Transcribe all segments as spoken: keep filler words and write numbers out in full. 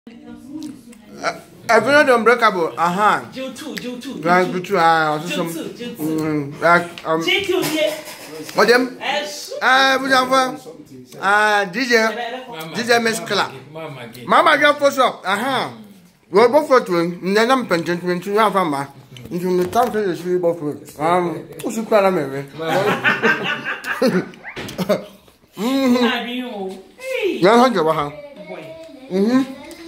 I feel not unbreakable. Aha. Jill two, Jill two. Like two, ah, Jill some. two, Jill two. Like um. J Q, yeah. What them? Ah, put on for. Ah, D J. D J Miss Killer. Mama get for shop. Aha. We both for two. Then I'm pension twenty one from ma. Into the town to the street both. Um, who's the crowd? I'm Mm-hmm. Yan hundred wa ha. Mhm.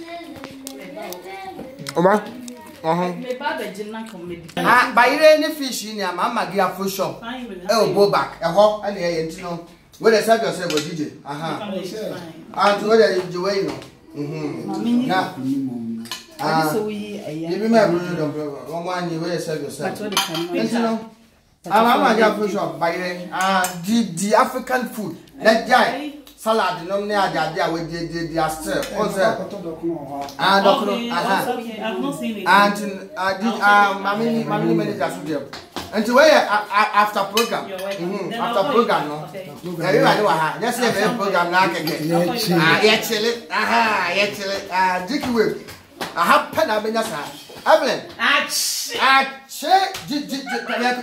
Oba. Uh-huh. Ah, buy any fish in your mama give a full shop. Oh, go back. A hawk and a no. Where they serve yourself with D J. Aha. And to where you way no. Mhm. Now. Ah, so we you remember one one you where serve yourself. No. Ah, mama give a full shop buy ah the the African food. Let guy salad no near there with the the the still. What's that? Ah, doctor. Aha. I've not seen it. And I did um mammy mammy manager so there. And where after program. Mhm. After program no. Everybody wa ha. Just say the program na keke. Ah, yeah chile. Aha, yeah chile. Ah, Dicky Wave. I have pen abenya sa. Evelyn. Ah, ah, che di di di.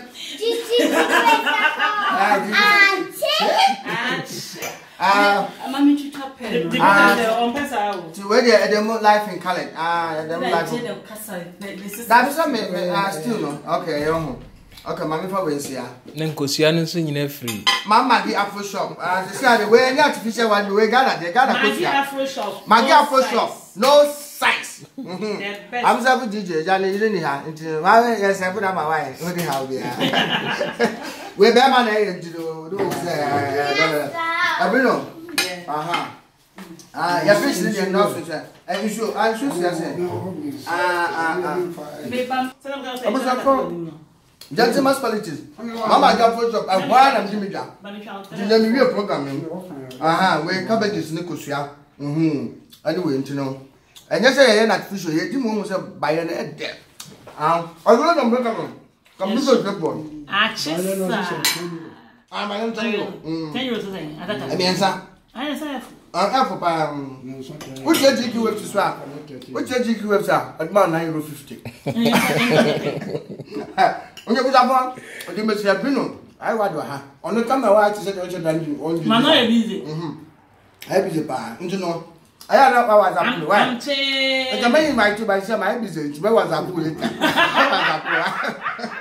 Ah, Mami chuta pen. Ah, on pesa o. To where the the life in Khaled. Ah, the life. That is some ah still no. Okay, yo. Okay, mami for we see ah. Nenkosia no so nyina free. Mama gi Afro shop. Ah, they say the way any artificial one the way Ghana, the Ghana Magi Afro shop. Magi Afro shop. No size. Mhm. I'm say D J Jani you ni ha. Nti ma yes say put am why. We dey how be ah. We be man na you do do say. Abino. Aha. Ah, your fish is no fish. And you show I should say. Ah ah ah. Me bam. Gentleman's politics. Mama got for job. I want am Jimmy Jam. Did let me real program. Aha, we cabbages ni kosua. Mhm. Anyway, you know. And you say na fish here, you mo say buy an head there. Ah, I go na break am. Come do the boy. Ah, chesa. Ah, my own time. Mm. ten euros say. Atata. E bien ça. Ah, ça. Ah, for pa. Which G Q web to swap? Which G Q web sir? At man nine euro fifty. Onye buza fun, o di me se binu. Ai wa do ha. Onu come wa ti se do che dan di on di. Man no e busy. Mhm. Ai busy pa. Nti no. Ai ara wa WhatsApp no. Why? Am che. E ka me invite by say my busy. Ti be WhatsApp later. WhatsApp.